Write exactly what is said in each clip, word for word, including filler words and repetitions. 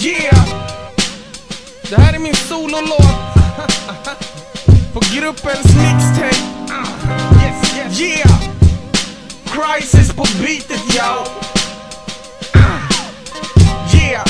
Yeah! Det här är min sololåt på gruppens mixtape. uh, yes, yes. Yeah! Crisis på beatet, yo! uh, Yeah!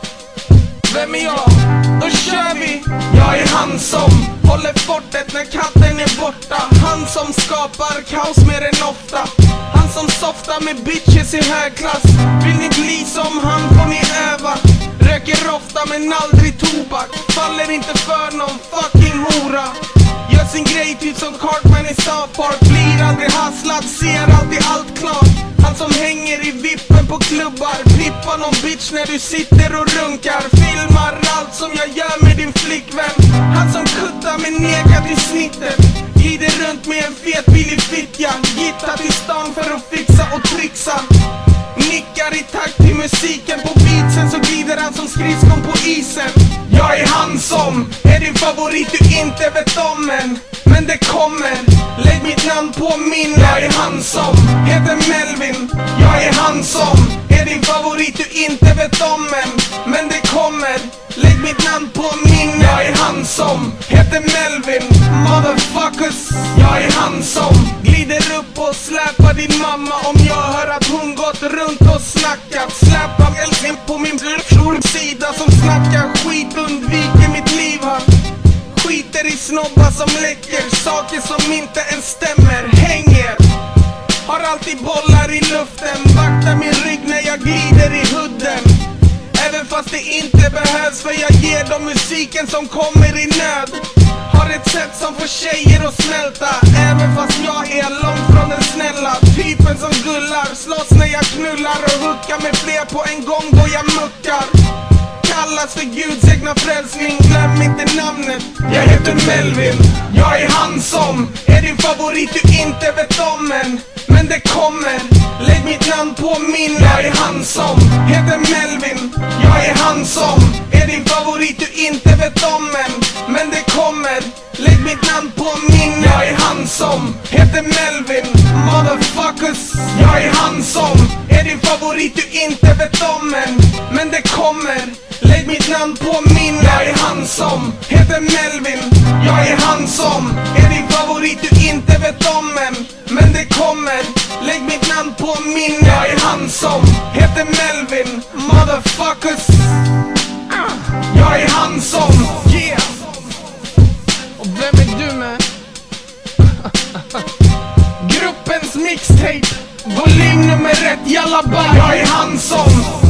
Vem är jag? Då kör vi! Jag är han som håller fortet när katten är borta. Han som skapar kaos mer än ofta. Han som softar med bitches i högklass. Vill ni bli som han får ni öva. Röker ofta men aldrig tobak. Faller inte för någon fucking hora. Gör sin grej typ som Cartman i South Park. Blir aldrig hasslad, ser alltid allt klart. Han som hänger i vippen på klubbar. Pippar någon bitch när du sitter och runkar. Filmar allt som jag gör med din flickvän. Han som kuttar med negat i snittet. Glider runt med en fet billig fittja. Gittar till stan för att fixa och trixa. Nickar i takt till musiken. På beatsen så glider han som skridskon på isen. Jag är han som är din favorit du inte vet om än. Men det kommer, lägg mitt namn på min. Jag är han som heter Melvin. Jag är han som är din favorit du inte vet om än. Men det kommer, lägg mitt namn på min. Jag är han som heter Melvin. Motherfuckers. Jag är han som glider upp och släpar din mamma om jag hör att hon gått runt och snackat. Släpar älskling på min sida som snackar skit, undviker mitt liv. Han skiter i snobbar som läcker saker som inte ens stämmer. Hänger, har alltid bollar i luften. Vaktar min rygg när jag glider i hudden. Även fast det inte behövs, för jag ger dem musiken som kommer i nöd. Har ett sätt som får tjejer att smälta. Även fast jag är långt från den snälla typen som gullar. Slåss när jag knullar och huckar med fler på en gång då jag muckar. Kallas för Guds egna frälsning, glöm inte namnet. Jag heter Melvin. Jag är han som är din favorit du inte vet om än. Men det kommer, lägg mitt namn på min. Jag är han som heter Melvin. Jag är han som är din favorit du inte vet om än. Men det kommer, lägg mitt namn på min. Jag är han som heter Melvin. Motherfuckers. Jag är han som är din favorit du inte vet om än. Men det kommer, lägg mitt namn på min. Jag är han som heter Melvin. Jag är han som är din favorit du inte vet om än. Men det kommer, lägg mitt namn på min. Jag är han som heter Melvin. Motherfuckers. Jag är han som. Yeah. Och vem är du med? Gruppens mixtape volym nummer ett, jalla bye. Jag är han som